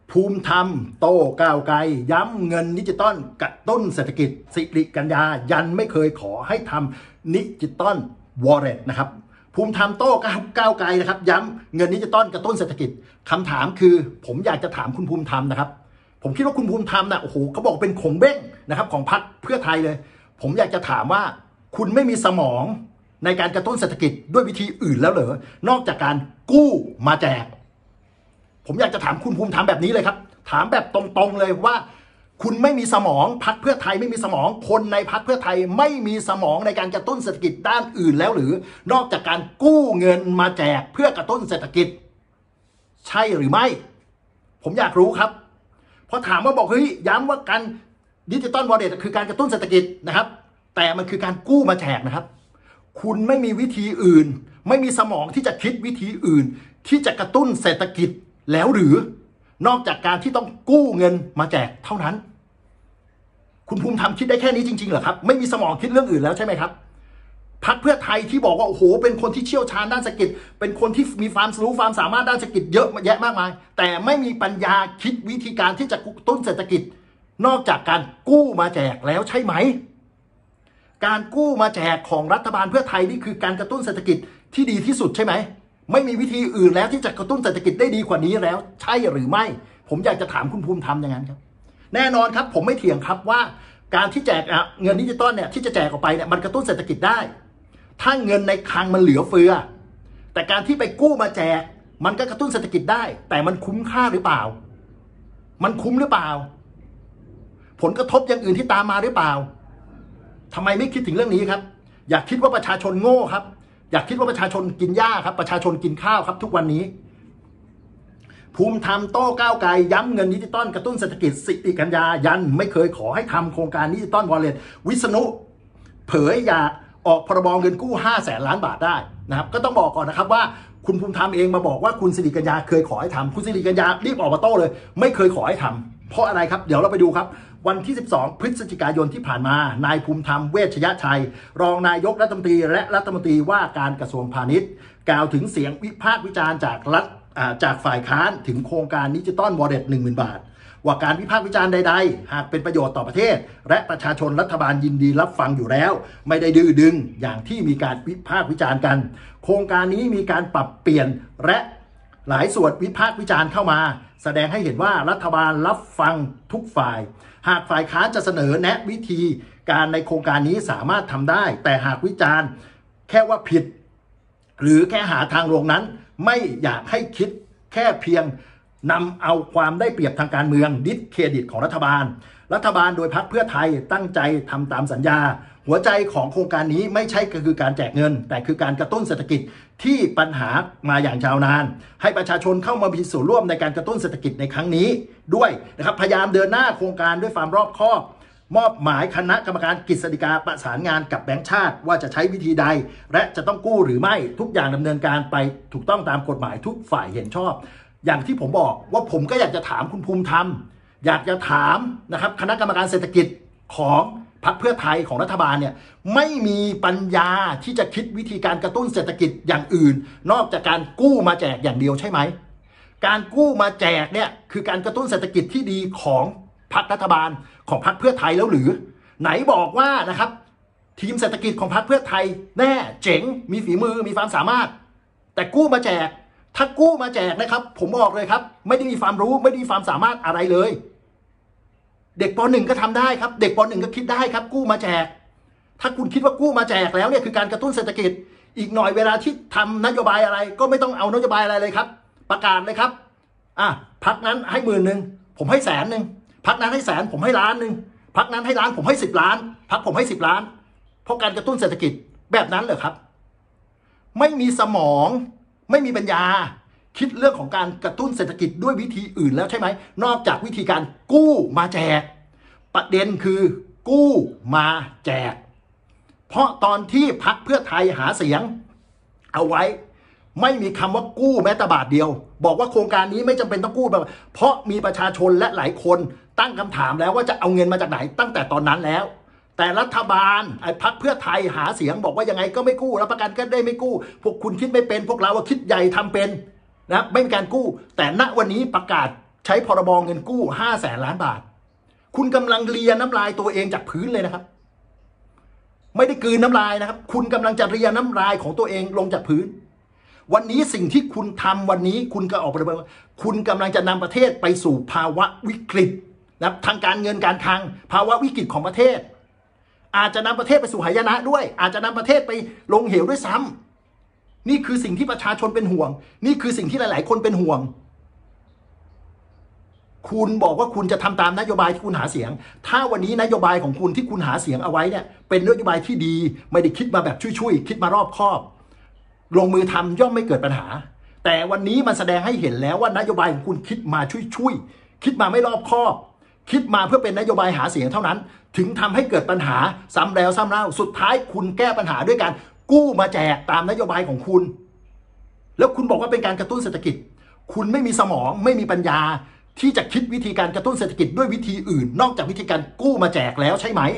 ภูมิธรรมโต้ก้าวไกลย้ำเงินดิจิตอลกระตุ้นเศรษฐกิจสิริกัญญายันไม่เคยขอให้ทำดิจิตอลวอลเล็ตนะครับภูมิธรรมโต้ก้าวไกลนะครับย้ำเงินดิจิตอลกระตุ้นเศรษฐกิจคำถามคือผมอยากจะถามคุณภูมิธรรมนะครับผมคิดว่าคุณภูมิธรรมนะโอ้โหเขาบอกเป็นของเบ้งนะครับของพรรคเพื่อไทยเลยผมอยากจะถามว่าคุณไม่มีสมองในการกระตุ้นเศรษฐกิจด้วยวิธีอื่นแล้วเหรอนอกจากการกู้มาแจกผมอยากจะถามคุณภูมิธรรมแบบนี้เลยครับถามแบบตรงๆเลยว่าคุณไม่มีสมองพรรคเพื่อไทยไม่มีสมองคนในพรรคเพื่อไทยไม่มีสมองในการกระตุ้นเศรษฐกิจด้านอื่นแล้วหรือนอกจากการกู้เงินมาแจกเพื่อกระตุ้นเศรษฐกิจใช่หรือไม่ผมอยากรู้ครับพอถามว่าบอกเฮ้ยย้ำว่าการดิจิตอลวอลเล็ตคือการกระตุ้นเศรษฐกิจนะครับแต่มันคือการกู้มาแจกนะครับคุณไม่มีวิธีอื่นไม่มีสมองที่จะคิดวิธีอื่นที่จะกระตุ้นเศรษฐกิจแล้วหรือนอกจากการที่ต้องกู้เงินมาแจกเท่านั้นคุณภูมิธรรมคิดได้แค่นี้จริงๆเหรอครับไม่มีสมองคิดเรื่องอื่นแล้วใช่ไหมครับพรรคเพื่อไทยที่บอกว่าโอ้โหเป็นคนที่เชี่ยวชาญด้านเศรษฐกิจเป็นคนที่มีความรู้ความสามารถด้านเศรษฐกิจเยอะแยะมากมายแต่ไม่มีปัญญาคิดวิธีการที่จะกระตุ้นเศรษฐกิจนอกจากการกู้มาแจกแล้วใช่ไหมการกู้มาแจกของรัฐบาลเพื่อไทยนี่คือการกระตุ้นเศรษฐกิจที่ดีที่สุดใช่ไหมไม่มีวิธีอื่นแล้วที่จะกระตุ้นเศรษฐกิจได้ดีกว่านี้แล้วใช่หรือไม่ผมอยากจะถามคุณภูมิธรรมอย่างนั้นครับแน่นอนครับผมไม่เถียงครับว่าการที่แจกเงินดิจิตอลเนี่ยที่จะแจกออกไปเนี่ยมันกระตุ้นเศรษฐกิจได้ถ้าเงินในคลังมันเหลือเฟือแต่การที่ไปกู้มาแจกมันก็กระตุ้นเศรษฐกิจได้แต่มันคุ้มค่าหรือเปล่ามันคุ้มหรือเปล่าผลกระทบอย่างอื่นที่ตามมาหรือเปล่าทำไมไม่คิดถึงเรื่องนี้ครับอยากคิดว่าประชาชนโง่ครับอยากคิดว่าประชาชนกินหญ้าครับประชาชนกินข้าวครับทุกวันนี้ภูมิธรรมโต้ก้าวไกลย้ำเงินดิจิตอลกระตุ้นเศรษฐกิจสิริกัญญายันไม่เคยขอให้ทำโครงการดิจิตอลวอลเล็ตวิษณุเผยอยากออกพรบเงินกู้500,000 ล้านบาทได้นะครับก็ต้องบอกก่อนนะครับว่าคุณภูมิธรรมเองมาบอกว่าคุณสิริกัญญาเคยขอให้ทำคุณสิริกัญญารีบออกมาโต้เลยไม่เคยขอให้ทำเพราะอะไรครับเดี๋ยวเราไปดูครับวันที่12 พฤศจิกายนที่ผ่านมานายภูมิธรรมเวชยชัยรองนายกรัฐมนตรีและรัฐมนตรีว่าการกระทรวงพาณิชย์กล่าวถึงเสียงวิพากษ์วิจารณ์จากฝ่ายค้านถึงโครงการดิจิตอลวอลเล็ต 10,000 บาทว่าการวิพากษ์วิจารณ์ใดๆหากเป็นประโยชน์ต่อประเทศและประชาชนรัฐบาลยินดีรับฟังอยู่แล้วไม่ได้ดื้อดึงอย่างที่มีการวิพากษ์วิจารณ์กันโครงการนี้มีการปรับเปลี่ยนและหลายส่วนวิพากษ์วิจารณ์เข้ามาแสดงให้เห็นว่ารัฐบาลรับฟังทุกฝ่ายหากฝ่ายค้านจะเสนอแนะวิธีการในโครงการนี้สามารถทำได้แต่หากวิจารณ์แค่ว่าผิดหรือแค่หาทางลงนั้นไม่อยากให้คิดแค่เพียงนำเอาความได้เปรียบทางการเมืองดิสเครดิตของรัฐบาลโดยพรรคเพื่อไทยตั้งใจทำตามสัญญาหัวใจของโครงการนี้ไม่ใช่คือการแจกเงินแต่คือการกระตุ้นเศรษฐกิจที่ปัญหามาอย่างยาวนานให้ประชาชนเข้ามามีส่วนร่วมในการกระตุ้นเศรษฐกิจในครั้งนี้ด้วยนะครับพยายามเดินหน้าโครงการด้วยความรอบคอบมอบหมายคณะกรรมการกฤษฎีกาประสานงานกับแบงก์ชาติว่าจะใช้วิธีใดและจะต้องกู้หรือไม่ทุกอย่างดำเนินการไปถูกต้องตามกฎหมายทุกฝ่ายเห็นชอบอย่างที่ผมบอกว่าผมก็อยากจะถามคุณภูมิธรรมอยากจะถามนะครับคณะกรรมการเศรษฐกิจของพรรคเพื่อไทยของรัฐบาลเนี่ยไม่มีปัญญาที่จะคิดวิธีการกระตุ้นเศรษฐกิจอย่างอื่นนอกจากการกู้มาแจกอย่างเดียวใช่ไหมการกู้มาแจกเนี่ยคือการกระตุ้นเศรษฐกิจที่ดีของพรรครัฐบาลของพรรคเพื่อไทยแล้วหรือไหนบอกว่านะครับทีมเศรษฐกิจของพรรคเพื่อไทยแน่เจ๋งมีฝีมือมีความสามารถแต่กู้มาแจกถ้ากู้มาแจกนะครับผมบอกเลยครับไม่ได้มีความรู้ไม่ได้มีความสามารถอะไรเลยเด็กป .1 ก็ทำได้ครับเด็กป .1 ก็คิดได้ครับกู้มาแจกถ้าคุณคิดว่ากู้มาแจกแล้วเนี่ยคือการกระตุ้นเศรษฐกิจอีกหน่อยเวลาที่ทำนโยบายอะไรก็ไม่ต้องเอานโยบายอะไรเลยครับประกาศเลยครับพรรคนั้นให้10,000ผมให้100,000พรรคนั้นให้100,000ผมให้1,000,000พรรคนั้นให้ล้านผมให้10 ล้านพรรคผมให้10 ล้านเพราะการกระตุ้นเศรษฐกิจแบบนั้นเหรอครับไม่มีสมองไม่มีปัญญาคิดเรื่องของการกระตุ้นเศรษฐกิจด้วยวิธีอื่นแล้วใช่ไหมนอกจากวิธีการกู้มาแจกประเด็นคือกู้มาแจกเพราะตอนที่พรรคเพื่อไทยหาเสียงเอาไว้ไม่มีคำว่ากู้แม้แต่บาทเดียวบอกว่าโครงการนี้ไม่จำเป็นต้องกู้แบบเพราะมีประชาชนและหลายคนตั้งคำถามแล้วว่าจะเอาเงินมาจากไหนตั้งแต่ตอนนั้นแล้วแต่รัฐบาลพรรคเพื่อไทยหาเสียงบอกว่ายังไงก็ไม่กู้รับประกันก็ได้ไม่กู้พวกคุณคิดไม่เป็นพวกเราคิดใหญ่ทำเป็นนะไม่มีการกู้แต่ณวันนี้ประกาศใช้พรบเงินกู้500,000 ล้านบาทคุณกำลังเลียน้ำลายตัวเองจากพื้นเลยนะครับไม่ได้กลืนน้ำลายนะครับคุณกำลังจะเลียน้ำลายของตัวเองลงจากพื้นวันนี้สิ่งที่คุณทำวันนี้คุณก็ออกไปบอกว่าคุณกำลังจะนำประเทศไปสู่ภาวะวิกฤตนะทางการเงินการคลังภาวะวิกฤตของประเทศอาจจะนำประเทศไปสู่หายนะด้วยอาจจะนำประเทศไปลงเหวด้วยซ้ำนี่คือสิ่งที่ประชาชนเป็นห่วงนี่คือสิ่งที่หลายๆคนเป็นห่วงคุณบอกว่าคุณจะทำตามนโยบายที่คุณหาเสียงถ้าวันนี้นโยบายของคุณที่คุณหาเสียงเอาไว้เนี่ยเป็นนโยบายที่ดีไม่ได้คิดมาแบบช่วยๆคิดมารอบคอบลงมือทำย่อมไม่เกิดปัญหาแต่วันนี้มันแสดงให้เห็นแล้วว่านโยบายของคุณคิดมาช่วยๆคิดมาไม่รอบคอบคิดมาเพื่อเป็นนโยบายหาเสียงเท่านั้นถึงทำให้เกิดปัญหาซ้ำแล้วซ้ำเล่าสุดท้ายคุณแก้ปัญหาด้วยการกู้มาแจกตามนโยบายของคุณแล้วคุณบอกว่าเป็นการกระตุ้นเศรษฐกิจคุณไม่มีสมองไม่มีปัญญาที่จะคิดวิธีการกระตุ้นเศรษฐกิจด้วยวิธีอื่นนอกจากวิธีการกู้มาแจกแล้วใช่ไหม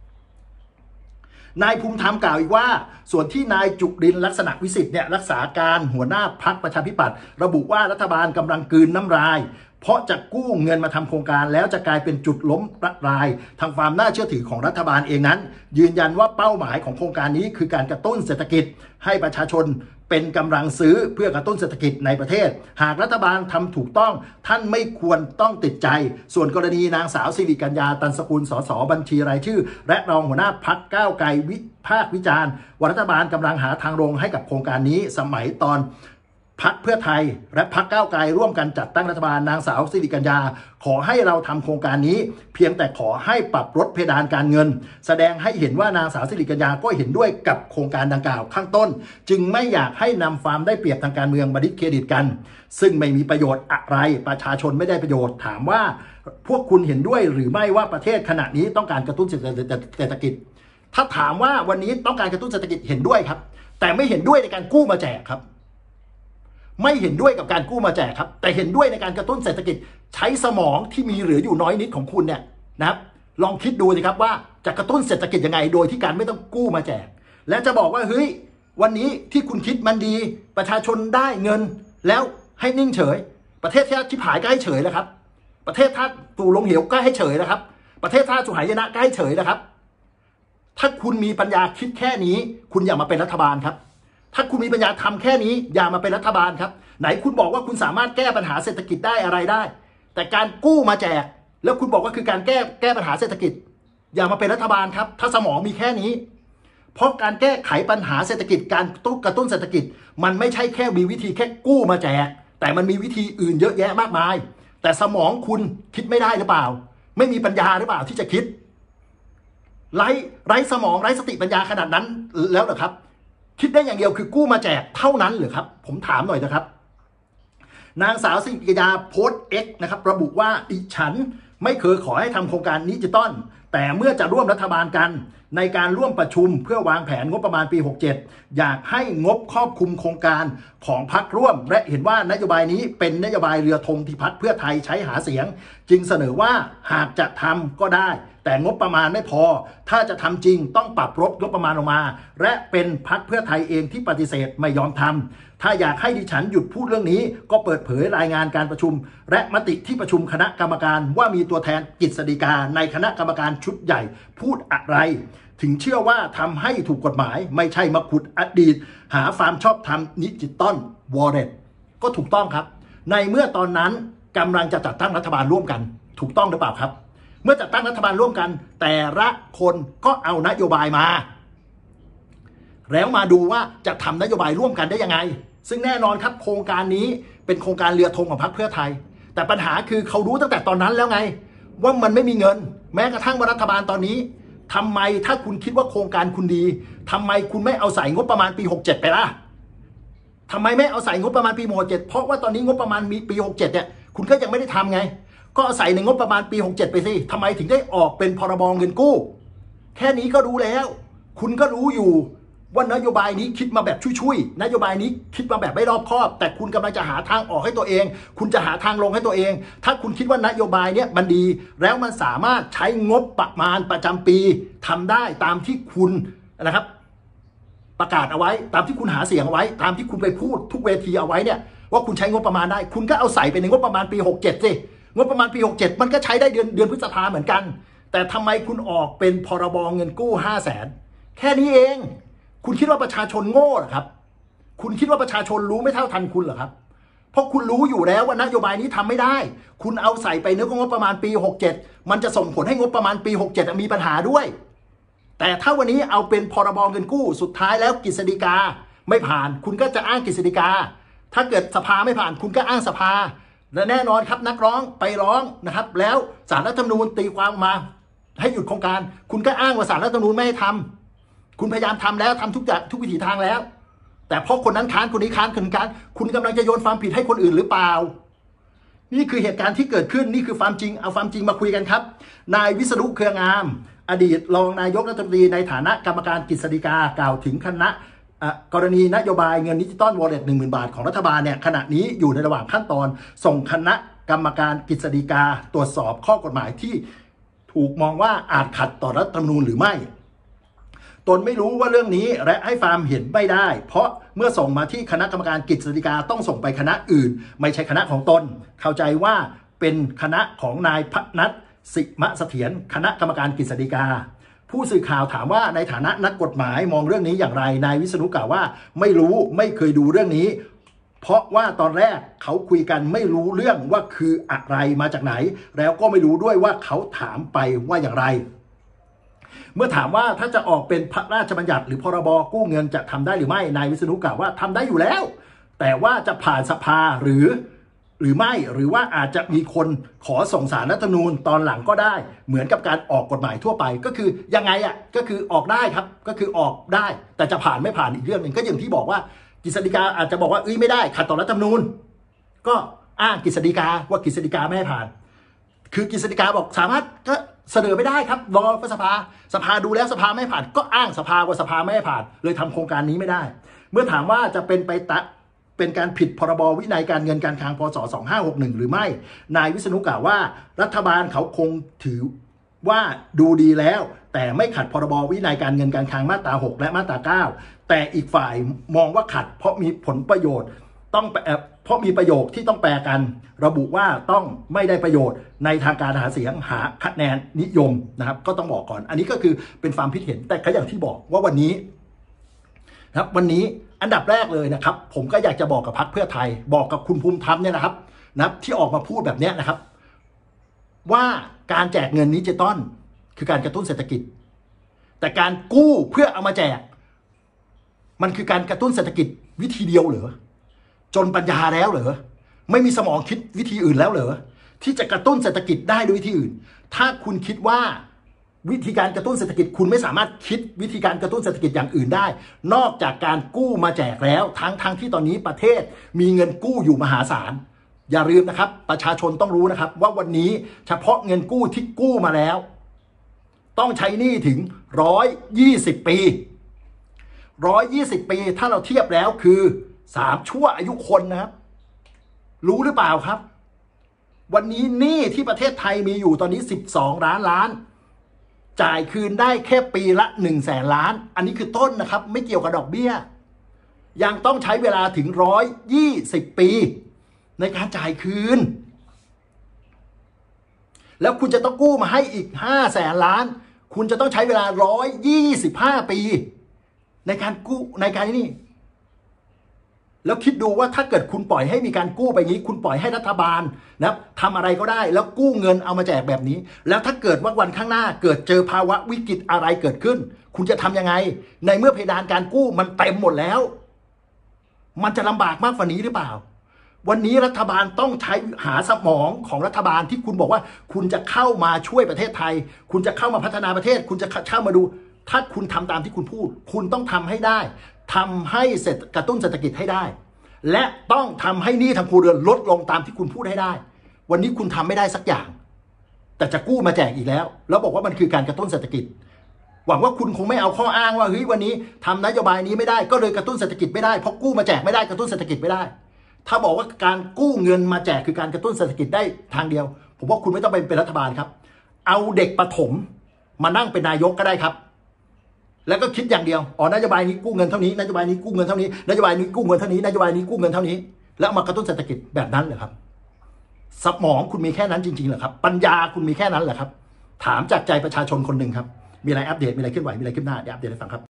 นายภูมิธรรมกล่าวอีกว่าส่วนที่นายจุรินทร์ลักษณะวิสิทธิ์เนี่ยรักษาการหัวหน้าพรรคประชาธิปัตย์ระบุว่ารัฐบาลกำลังกลืนน้ำลายเพราะจะกู้เงินมาทำโครงการแล้วจะกลายเป็นจุดล้มละลายทางความน่าเชื่อถือของรัฐบาลเองนั้นยืนยันว่าเป้าหมายของโครงการนี้คือการกระตุ้นเศรษฐกิจให้ประชาชนเป็นกำลังซื้อเพื่อกระตุ้นเศรษฐกิจในประเทศหากรัฐบาลทำถูกต้องท่านไม่ควรต้องติดใจส่วนกรณีนางสาวสิริกัญญาตันสกุลสสบัญชีรายชื่อและรองหัวหน้าพรรคก้าวไกลวิพากษ์วิจารณ์ว่ารัฐบาลกำลังหาทางลงให้กับโครงการนี้สมัยตอนพรรคเพื่อไทยและพรรคก้าวไกลร่วมกันจัดตั้งรัฐบาลนางสาวสิริกัญญาขอให้เราทำโครงการนี้เพียงแต่ขอให้ปรับลดเพดานการเงินแสดงให้เห็นว่านางสาวสิริกัญญาก็เห็นด้วยกับโครงการดังกล่าวข้างต้นจึงไม่อยากให้นำความได้เปรียบทางการเมืองมาดิสเครดิตกันซึ่งไม่มีประโยชน์อะไรประชาชนไม่ได้ประโยชน์ถามว่าพวกคุณเห็นด้วยหรือไม่ว่าประเทศขณะนี้ต้องการกระตุ้นเศรษฐกิจถ้าถามว่าวันนี้ต้องการกระตุ้นเศรษฐกิจเห็นด้วยครับแต่ไม่เห็นด้วยในการกู้มาแจกครับไม่เห็นด้วยกับการกู้มาแจกครับแต่เห็นด้วยในการกระตุ้นเศรษฐกิจใช้สมองที่มีเหลืออยู่น้อยนิดของคุณเนี่ยนะครับลองคิดดูสิครับว่าจะกระตุ้นเศรษฐกิจยังไงโดยที่การไม่ต้องกู้มาแจกและจะบอกว่าเฮ้ยวันนี้ที่คุณคิดมันดีประชาชนได้เงินแล้วให้นิ่งเฉยประเทศชาติชิบหายก็ให้เฉยแล้วครับประเทศชาติตู่ลงเหวก็ให้เฉยแล้วครับประเทศชาติสุหายนะก็ให้เฉยแล้วครับถ้าคุณมีปัญญาคิดแค่นี้คุณอย่ามาเป็นรัฐบาลครับถ้าคุณมีปัญญาทำแค่นี้อย่ามาเป็นรัฐบาลครับไหนคุณบอกว่าคุณสามารถแก้ปัญหาเศรษฐกิจได้อะไรได้แต่การกู้มาแจกแล้วคุณบอกว่าคือการแก้ปัญหาเศรษฐกิจอย่ามาเป็นรัฐบาลครับถ้าสมองมีแค่นี้เพราะการแก้ไขปัญหาเศรษฐกิจการกระตุ้นเศรษฐกิจมันไม่ใช่แค่มีวิธีแค่กู้มาแจกแต่มันมีวิธีอื่นเยอะแยะมากมายแต่สมองคุณคิดไม่ได้หรือเปล่าไม่มีปัญญาหรือเปล่าที่จะคิดไร้สมองไร้สติปัญญาขนาดนั้นแล้วเหรอครับคิดได้อย่างเดียวคือกู้มาแจกเท่านั้นหรือครับผมถามหน่อยนะครับนางสาวสิริกัญญาโพสต์ X นะครับระบุว่าดิฉันไม่เคยขอให้ทำโครงการดิจิตอลแต่เมื่อจะร่วมรัฐบาลกันในการร่วมประชุมเพื่อวางแผนงบประมาณปี 67อยากให้งบครอบคลุมโครงการของพรรคร่วมและเห็นว่านโยบายนี้เป็นนโยบายเรือธงที่พรรคเพื่อไทยใช้หาเสียงจึงเสนอว่าหากจะทำก็ได้แต่งบประมาณไม่พอถ้าจะทำจริงต้องปรับลดงบประมาณลงมาและเป็นพรรคเพื่อไทยเองที่ปฏิเสธไม่ยอมทำถ้าอยากให้ดิฉันหยุดพูดเรื่องนี้ก็เปิดเผยรายงานการประชุมและมติที่ประชุมคณะกรรมการว่ามีตัวแทนกฤษฎีกาในคณะกรรมการชุดใหญ่พูดอะไรถึงเชื่อว่าทำให้ถูกกฎหมายไม่ใช่มาขุดอดีตหาความชอบธรรมดิจิตอลวอลเล็ตก็ถูกต้องครับในเมื่อตอนนั้นกำลังจะจัดตั้งรัฐบาลร่วมกันถูกต้องหรือเปล่าครับเมื่อจัดตั้งรัฐบาลร่วมกันแต่ละคนก็เอานโยบายมาแล้วมาดูว่าจะทำนโยบายร่วมกันได้ยังไงซึ่งแน่นอนครับโครงการนี้เป็นโครงการเรือธงของพรรคเพื่อไทยแต่ปัญหาคือเขารู้ตั้งแต่ตอนนั้นแล้วไงว่ามันไม่มีเงินแม้กระทั่งรัฐบาลตอนนี้ทำไมถ้าคุณคิดว่าโครงการคุณดีทำไมคุณไม่เอาใส่งบประมาณปี 67ไปล่ะทำไมไม่เอาใส่งบประมาณปี 67เพราะว่าตอนนี้งบประมาณมีปี 67เนี่ยคุณก็ยังไม่ได้ทำไงก็ใส่ในงบประมาณปี 67ไปสิทำไมถึงได้ออกเป็นพรบเงินกู้แค่นี้ก็รู้แล้วคุณก็รู้อยู่ว่านโยบายนี้คิดมาแบบช่วยๆนโยบายนี้คิดมาแบบไม่รอบคอบแต่คุณกำลังจะหาทางออกให้ตัวเองคุณจะหาทางลงให้ตัวเองถ้าคุณคิดว่านโยบายเนี้ยมันดีแล้วมันสามารถใช้งบประมาณประจำปีทำได้ตามที่คุณนะครับประกาศเอาไว้ตามที่คุณหาเสียงเอาไว้ตามที่คุณไปพูดทุกเวทีเอาไว้เนี่ยว่าคุณใช้งบประมาณได้คุณก็เอาใส่ไปในงบประมาณปี67สิงบประมาณปี67มันก็ใช้ได้เดือนพฤษภาเหมือนกันแต่ทำไมคุณออกเป็นพรบเงินกู้500,000แค่นี้เองคุณคิดว่าประชาชนโง่เหรอครับคุณคิดว่าประชาชนรู้ไม่เท่าทันคุณเหรอครับเพราะคุณรู้อยู่แล้วว่านโยบายนี้ทำไม่ได้คุณเอาใส่ไปในงบประมาณปี67มันจะส่งผลให้งบประมาณปี67มีปัญหาด้วยแต่ถ้าวันนี้เอาเป็นพรบเงินกู้สุดท้ายแล้วกฤษฎีกาไม่ผ่านคุณก็จะอ้างกฤษฎีกาถ้าเกิดสภาไม่ผ่านคุณก็อ้างสภาและแน่นอนครับนักร้องไปร้องนะครับแล้วศาลรัฐธรรมนูญตีความมาให้หยุดโครงการคุณก็อ้างว่าศาลรัฐธรรมนูญไม่ให้ทำคุณพยายามทำแล้วทำทุกวิถีทางแล้วแต่เพราะคนนั้นค้านคนนี้ค้านคนนี้ค้านคุณกำลังจะโยนความผิดให้คนอื่นหรือเปล่านี่คือเหตุการณ์ที่เกิดขึ้นนี่คือความจริงเอาความจริงมาคุยกันครับนายวิษณุเครืองามอดีตรองนายกรัฐมนตรีในฐานะกรรมการกฤษฎีกากล่าวถึงคณะกรณีนโยบายเงินดิจิตอลวอลเล็ต 10,000 บาทของรัฐบาลเนี่ยขณะนี้อยู่ในระหว่างขั้นตอนส่งคณะกรรมการกฤษฎีกาตรวจสอบข้อกฎหมายที่ถูกมองว่าอาจขัดต่อรัฐธรรมนูญหรือไม่ตนไม่รู้ว่าเรื่องนี้และให้ความเห็นไม่ได้เพราะเมื่อส่งมาที่คณะกรรมการกฤษฎีกาต้องส่งไปคณะอื่นไม่ใช่คณะของตนเข้าใจว่าเป็นคณะของนายพนัทสิมเสถียรคณะกรรมการกฤษฎีกาผู้สื่อข่าวถามว่าในฐานะนักกฎหมายมองเรื่องนี้อย่างไรนายวิษณุกล่าวว่าไม่รู้ไม่เคยดูเรื่องนี้เพราะว่าตอนแรกเขาคุยกันไม่รู้เรื่องว่าคืออะไรมาจากไหนแล้วก็ไม่รู้ด้วยว่าเขาถามไปว่าอย่างไรเมื่อถามว่าถ้าจะออกเป็นพระราชบัญญัติหรือพรบกู้เงินจะทำได้หรือไม่นายวิษณุกล่าวว่าทำได้อยู่แล้วแต่ว่าจะผ่านสภาหรือไม่หรือว่าอาจจะมีคนขอส่งศาลรัฐธรรมนูญตอนหลังก็ได้เหมือนกับการออกกฎหมายทั่วไปก็คือยังไงก็คือออกได้ครับก็คือออกได้แต่จะผ่านไม่ผ่านอีกเรื่องหนึ่งก็อย่างที่บอกว่ากฤษฎีกาอาจจะบอกว่าไม่ได้ขัดต่อรัฐธรรมนูญก็อ้างกฤษฎีกาว่ากฤษฎีกาไม่ให้ผ่านคือกฤษฎีกาบอกสามารถก็เสนอไม่ได้ครับรอสภาดูแล้วสภาไม่ผ่านก็อ้างสภาว่าสภาไม่ให้ผ่านเลยทำโครงการนี้ไม่ได้เมื่อถามว่าจะเป็นการผิดพรบวินัยการเงินการคลังพ.ศ. 2561หรือไม่นายวิษณุกล่าวว่ารัฐบาลเขาคงถือว่าดูดีแล้วแต่ไม่ขัดพรบวินัยการเงินการคลังมาตรา6และมาตรา9แต่อีกฝ่ายมองว่าขัดเพราะมีผลประโยชน์เพราะมีประโยคที่ต้องแปลกันระบุว่าต้องไม่ได้ประโยชน์ในทางการหาเสียงหาคะแนนนิยมนะครับก็ต้องบอกก่อนอันนี้ก็คือเป็นความคิดเห็นแต่ก็อย่างที่บอกว่าวันนี้นะครับวันนี้อันดับแรกเลยนะครับผมก็อยากจะบอกกับพรรคเพื่อไทยบอกกับคุณภูมิธรรมเนี่ยนะครับที่ออกมาพูดแบบนี้นะครับว่าการแจกเงินดิจิตอลคือการกระตุ้นเศรษฐกิจแต่การกู้เพื่อเอามาแจกมันคือการกระตุ้นเศรษฐกิจวิธีเดียวเหรอจนปัญญาแล้วเหรอไม่มีสมองคิดวิธีอื่นแล้วเหรอที่จะกระตุ้นเศรษฐกิจได้ด้วยวิธีอื่นถ้าคุณคิดว่าวิธีการกระตุ้นเศรษฐกิจคุณไม่สามารถคิดวิธีการกระตุ้นเศรษฐกิจอย่างอื่นได้นอกจากการกู้มาแจกแล้วทั้งที่ตอนนี้ประเทศมีเงินกู้อยู่มหาศาลอย่าลืมนะครับประชาชนต้องรู้นะครับว่าวันนี้เฉพาะเงินกู้ที่กู้มาแล้วต้องใช้หนี้ถึง120 ปี120 ปีถ้าเราเทียบแล้วคือ3 ชั่วอายุคนนะครับรู้หรือเปล่าครับวันนี้หนี้ที่ประเทศไทยมีอยู่ตอนนี้12 ล้านจ่ายคืนได้แค่ปีละ100,000 ล้านอันนี้คือต้นนะครับไม่เกี่ยวกับดอกเบี้ยยังต้องใช้เวลาถึง120 ปีในการจ่ายคืนแล้วคุณจะต้องกู้มาให้อีก500,000 ล้านคุณจะต้องใช้เวลา125 ปีในการกู้ในการนี้แล้วคิดดูว่าถ้าเกิดคุณปล่อยให้มีการกู้ไปงี้คุณปล่อยให้รัฐบาลนะครับทำอะไรก็ได้แล้วกู้เงินเอามาแจกแบบนี้แล้วถ้าเกิดว่าวันข้างหน้าเกิดเจอภาวะวิกฤตอะไรเกิดขึ้นคุณจะทำยังไงในเมื่อเพดานการกู้มันเต็มหมดแล้วมันจะลำบากมากกว่านี้หรือเปล่าวันนี้รัฐบาลต้องใช้หาสมองของรัฐบาลที่คุณบอกว่าคุณจะเข้ามาช่วยประเทศไทยคุณจะเข้ามาพัฒนาประเทศคุณจะเข้ามาดูถ้าคุณทำตามที่คุณพูดคุณต้องทำให้ได้ทำให้กระตุ้นเศรษฐกิจให้ได้และต้องทำให้หนี้ทางครัวเรือนลดลงตามที่คุณพูดให้ได้วันนี้คุณทำไม่ได้สักอย่างแต่จะกู้มาแจกอีกแล้วบอกว่ามันคือการกระตุ้นเศรษฐกิจหวังว่าคุณคงไม่เอาข้ออ้างว่าเฮ้ยวันนี้ทำนโยบายนี้ไม่ได้ก็เลยกระตุ้นเศรษฐกิจไม่ได้เพราะกู้มาแจกไม่ได้กระตุ้นเศรษฐกิจไม่ได้ถ้าบอกว่าการกู้เงินมาแจกคือการกระตุ้นเศรษฐกิจได้ทางเดียวผมว่าคุณไม่ต้องไปเป็นรัฐบาลครับเอาเด็กประถมมานั่งเป็นนายกก็ได้ครับแล้วก็คิดอย่างเดียวนโยบายนี้กู้เงินเท่านี้นโยบายนี้กู้เงินเท่านี้นโยบายนี้กู้เงินเท่านี้นโยบายนี้กู้เงินเท่านี้แล้วเอามากระตุ้นเศรษฐกิจแบบนั้นเหรอครับสมองคุณมีแค่นั้นจริงๆเหรอครับปัญญาคุณมีแค่นั้นเหรอครับถามจากใจประชาชนคนหนึ่งครับมีอะไรอัปเดตมีอะไรเคลื่อนไหวมีอะไรขึ้นหน้าเดี๋ยวอัปเดตให้ฟังครับ